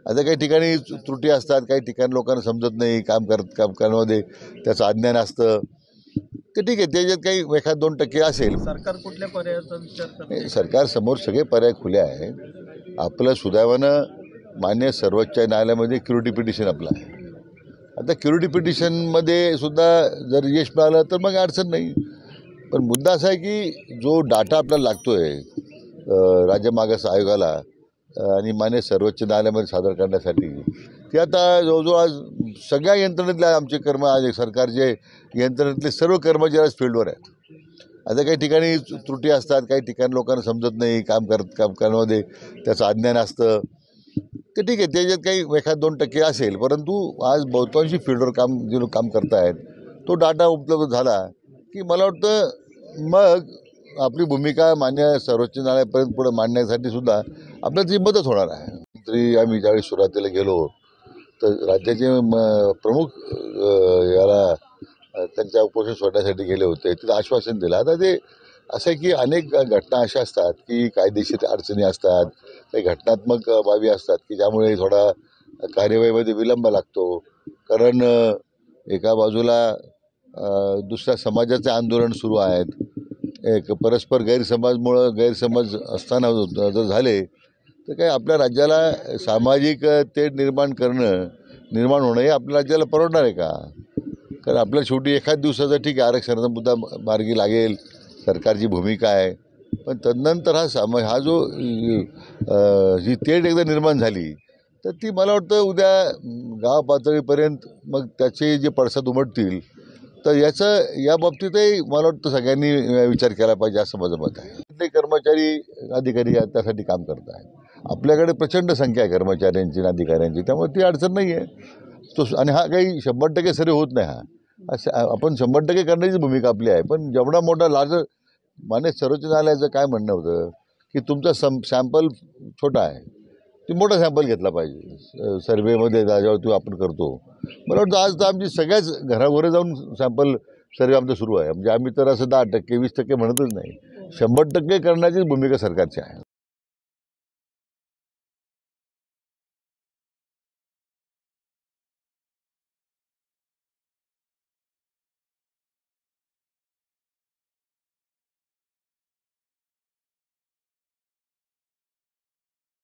आता काही ठिकाणी त्रुटी असतात, काही ठिकाणी लोकांना समजत नाही, काम करण्यामध्ये त्याचं अज्ञान असतं, ते ठीक आहे, त्याच्यात काही 1-2% असेल. सरकार कुठल्या पर्यायाचा विचार करते? सरकार समोर सगळे पर्याय खुले आहे. आपलं सुदैवानं मान्य सर्वोच्च न्यायालयामध्ये क्युरिटी पिटिशन आपलं आहे. आता क्युरिटी पिटिशनमध्ये सुद्धा जर यश मिळालं तर मग अडचण नाही. पण मुद्दा असा आहे की जो डाटा आपल्याला लागतोय राज्य मागास आयोगाला आणि मान्य सर्वोच्च न्यायालयामध्ये सादर करण्यासाठी, ते आता जवळजवळ आज सगळ्या यंत्रणेतले आमचे सरकारचे यंत्रणेतले सर्व कर्मचारी आज फील्डवर आहेत. आता काही ठिकाणी त्रुटी असतात, काही ठिकाणी लोकांना समजत नाही, काम करण्यामध्ये त्याचं अज्ञान असतं, ते ठीक आहे, त्याच्यात काही 1-2% असेल. परंतु आज बहुतांशी फील्डवर जे लोक काम करतायत तो डाटा उपलब्ध झाला की मला वाटतं मग आपली भूमिका मान्य सर्वोच्च न्यायालयापर्यंत पुढे मांडण्यासाठी सुद्धा आपल्याला ती मदत होणार आहे. तरी आम्ही ज्यावेळी सुरुवातीला गेलो तर राज्याचे प्रमुख याला त्यांच्या उपोषण सोडण्यासाठी गेले होते, तिथं आश्वासन दिलं. आता ते असं आहे की अनेक घटना अशा असतात की कायदेशीर अडचणी असतात, काही घटनात्मक बाबी असतात की ज्यामुळे थोडा कार्यवाहीमध्ये विलंब लागतो. कारण एका बाजूला दुसऱ्या समाजाचे आंदोलन सुरू आहेत, एक परस्पर गैरसमज असताना जर झाले तर काय आपल्या राज्याला सामाजिक तेढ निर्माण होणं हे आपल्या राज्याला परवडणार आहे का? कारण आपल्या शेवटी एखाद दिवसाचा ठीक आहे, आरक्षणाचा मुद्दा मार्गी लागेल, सरकारची भूमिका आहे, पण तदनंतर हा जो जी तेढ एकदा निर्माण झाली तर ती मला वाटतं उद्या गाव पातळीपर्यंत मग त्याचे जे पडसाद उमटतील, तर या बाबतीतही मला वाटतं सगळ्यांनी विचार केला पाहिजे असं माझं मत आहे. ते कर्मचारी अधिकारी त्यासाठी काम करत आहेत. आपल्याकडे प्रचंड संख्या आहे कर्मचाऱ्यांची आणि अधिकाऱ्यांची, त्यामुळे ती अडचण नाही आहे. आणि हा काही 100% सर्व होत नाही. असं आपण 100% करण्याची भूमिका आपली आहे. पण जेवढा मोठा लार्जर मान्य सर्वोच्च न्यायालयाचं काय म्हणणं होतं की तुमचा सॅम्पल छोटा आहे, ती मोठा सॅम्पल घेतला पाहिजे सर्वेमध्ये ज्याच्यावर आपण करतो. मला वाटतं आज तर आमची सगळ्याच घराघरे जाऊन सॅम्पल सर्वे आमचं सुरू आहे. म्हणजे आम्ही तर असं 10%, 20% म्हणतच नाही, 100% करण्याचीच भूमिका सरकारची आहे.